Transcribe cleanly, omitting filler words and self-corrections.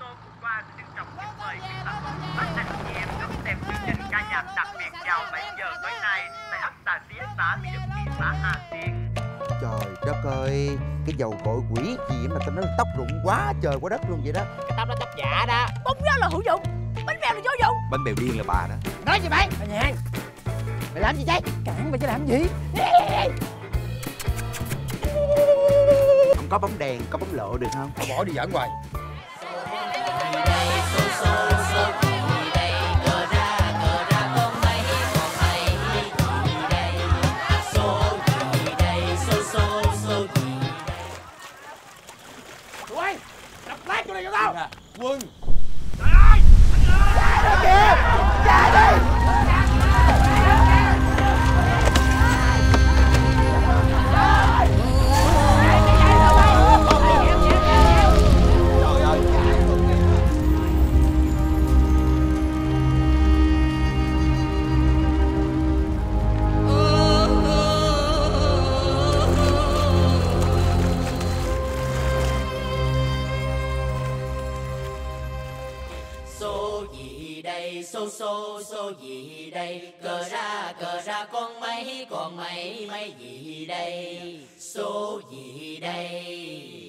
Số vừa qua xin trân trọng kính mời quý khách các anh chị em đón xem chương trình ca nhạc đặc biệt vào 7 giờ tối nay tại ấp Tà Tía, xã Mỹ Đức, thị xã Hà Tiên. Trời đất ơi, cái dầu gội quỷ gì mà tao nói tóc rụng quá trời quá đất luôn vậy đó. Cái tóc đó tóc giả đó. Bóng gió là hữu dụng, bánh bèo là vô dụng. Bánh bèo điên là bà đó. Nói gì mày? Bà Nhàn, Mày làm gì vậy? cản mày chứ làm gì? Không có bóng đèn, có bóng lộ được không? Bỏ đi giỡn hoài. Tụi bay, đập lát chỗ này cho tao. Quân. Trời ơi, kìa, chạy đi. Số gì đây, số gì đây, cờ ra con mấy gì đây, số gì đây.